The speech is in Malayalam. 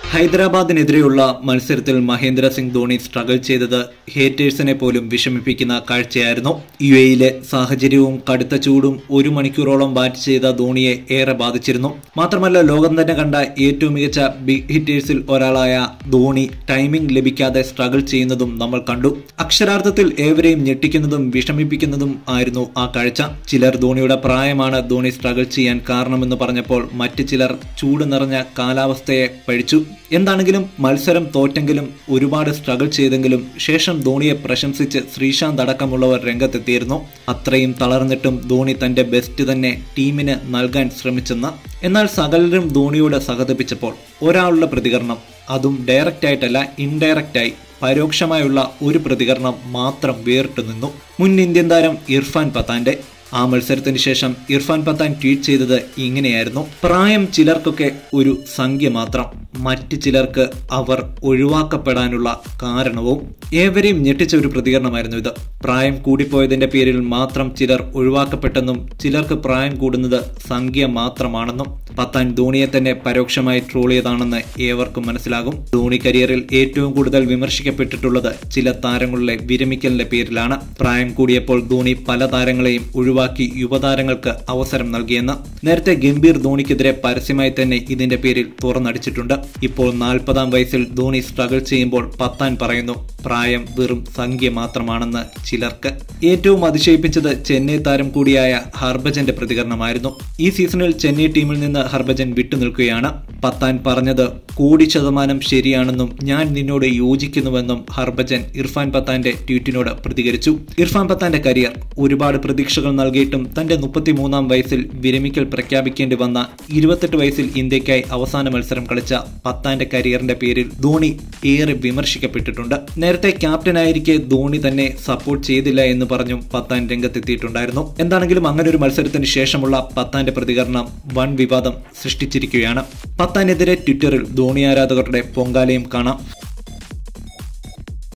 ഹൈദരാബാദിനെതിരെയുള്ള മത്സരത്തിൽ മഹേന്ദ്ര സിംഗ് ധോണി സ്ട്രഗിൾ ചെയ്തത് ഹേറ്റേഴ്സിനെ പോലും വിഷമിപ്പിക്കുന്ന കാഴ്ചയായിരുന്നു. യുഎഇയിലെ സാഹചര്യവും കടുത്ത ചൂടും 1 മണിക്കൂറോളം ബാറ്റ് ചെയ്ത ധോണിയെ ഏറെ ബാധിച്ചിരുന്നു. മാത്രമല്ല, ലോകം തന്നെ കണ്ട ഏറ്റവും മികച്ച ബിഗ് ഹിറ്റേഴ്സിൽ ഒരാളായ ധോണി ടൈമിംഗ് ലഭിക്കാതെ സ്ട്രഗിൾ ചെയ്യുന്നതും നമ്മൾ കണ്ടു. അക്ഷരാർത്ഥത്തിൽ ഏവരെയും ഞെട്ടിക്കുന്നതും വിഷമിപ്പിക്കുന്നതും ആയിരുന്നു ആ കാഴ്ച. ചിലർ ധോണിയുടെ പ്രായമാണ് ധോണി സ്ട്രഗിൾ ചെയ്യാൻ കാരണമെന്ന് പറഞ്ഞപ്പോൾ മറ്റു ചിലർ ചൂട് നിറഞ്ഞ കാലാവസ്ഥയെ പഴിച്ചു. എന്താണെങ്കിലും മത്സരം തോറ്റെങ്കിലും ഒരുപാട് സ്ട്രഗിൾ ചെയ്തെങ്കിലും ശേഷം ധോണിയെ പ്രശംസിച്ച് ശ്രീശാന്ത് അടക്കമുള്ളവർ രംഗത്തെത്തിയിരുന്നു. അത്രയും തളർന്നിട്ടും ധോണി തന്റെ ബെസ്റ്റ് തന്നെ ടീമിന് നൽകാൻ ശ്രമിച്ചെന്ന്. എന്നാൽ സകലരും ധോണിയോട് സഹതപിച്ചപ്പോൾ ഒരാളുടെ പ്രതികരണം, അതും ഡയറക്റ്റ് ആയിട്ടല്ല ഇൻഡയറക്റ്റായി പരോക്ഷമായുള്ള ഒരു പ്രതികരണം മാത്രം വേറിട്ടു നിന്നു. മുൻ ഇന്ത്യൻ താരം ഇർഫാൻ പത്താന്റെ. ആ മത്സരത്തിന് ശേഷം ഇർഫാൻ പത്താൻ ട്വീറ്റ് ചെയ്തത് ഇങ്ങനെയായിരുന്നു: പ്രായം ചിലർക്കൊക്കെ ഒരു സംഖ്യ മാത്രം, മറ്റ് ചിലർക്ക് അവർ ഒഴിവാക്കപ്പെടാനുള്ള കാരണവും. ഏവരെയും ഞെട്ടിച്ച ഒരു പ്രതികരണമായിരുന്നു ഇത്. പ്രായം കൂടിപ്പോയതിന്റെ പേരിൽ മാത്രം ചിലർ ഒഴിവാക്കപ്പെട്ടെന്നും ചിലർക്ക് പ്രായം കൂടുന്നത് സംഖ്യ മാത്രമാണെന്നും പത്താൻ ധോണിയെ തന്നെ പരോക്ഷമായി ട്രോൾ ചെയ്താണെന്ന് ഏവർക്കും മനസ്സിലാകും. ധോണി കരിയറിൽ ഏറ്റവും കൂടുതൽ വിമർശിക്കപ്പെട്ടിട്ടുള്ളത് ചില താരങ്ങളുടെ വിരമിക്കലിന്റെ പേരിലാണ്. പ്രായം കൂടിയപ്പോൾ ധോണി പല താരങ്ങളെയും ഒഴിവാക്കി യുവതാരങ്ങൾക്ക് അവസരം നൽകിയെന്ന്. നേരത്തെ ഗംഭീർ ധോണിക്കെതിരെ പരസ്യമായി തന്നെ ഇതിന്റെ പേരിൽ തുറന്നടിച്ചിട്ടുണ്ട്. ഇപ്പോൾ 40-ാം വയസ്സിൽ ധോണി സ്ട്രഗിൾ ചെയ്യുമ്പോൾ പത്താൻ പറയുന്നു പ്രായം വെറും സംഖ്യ മാത്രമാണെന്ന് ചിലർക്ക്. ഏറ്റവും അതിശയിപ്പിച്ചത് ചെന്നൈ താരം കൂടിയായ ഹർഭജന്റെ പ്രതികരണമായിരുന്നു. ഈ സീസണിൽ ചെന്നൈ ടീമിൽ നിന്ന് ഹർഭജൻ വിട്ടുനിൽക്കുകയാണ്. പത്താൻ പറഞ്ഞത് 100% ശരിയാണെന്നും ഞാൻ നിന്നോട് യോജിക്കുന്നുവെന്നും ഹർഭജൻ ഇർഫാൻ പത്താന്റെ ട്വീറ്റിനോട് പ്രതികരിച്ചു. ഇർഫാൻ പത്താന്റെ കരിയർ ഒരുപാട് പ്രതീക്ഷകൾ നൽകിയിട്ടും തന്റെ 33-ാം വയസ്സിൽ വിരമിക്കൽ പ്രഖ്യാപിക്കേണ്ടി വന്ന 28 വയസ്സിൽ ഇന്ത്യക്കായി അവസാന മത്സരം കളിച്ച പത്താന്റെ കരിയറിന്റെ പേരിൽ ധോണി ഏറെ വിമർശിക്കപ്പെട്ടിട്ടുണ്ട്. നേരത്തെ ക്യാപ്റ്റനായിരിക്കെ ധോണി തന്നെ സപ്പോർട്ട് ചെയ്തില്ല എന്ന് പറഞ്ഞും പത്താൻ രംഗത്തെത്തിയിട്ടുണ്ടായിരുന്നു. എന്താണെങ്കിലും അങ്ങനെ ഒരു മത്സരത്തിന് ശേഷമുള്ള പത്താന്റെ പ്രതികരണം വൻ വിവാദം സൃഷ്ടിച്ചിരിക്കുകയാണ്. പത്താനെതിരെ ട്വിറ്ററിൽ ധോണി ആരാധകരുടെ പൊങ്കാലയും കാണാം.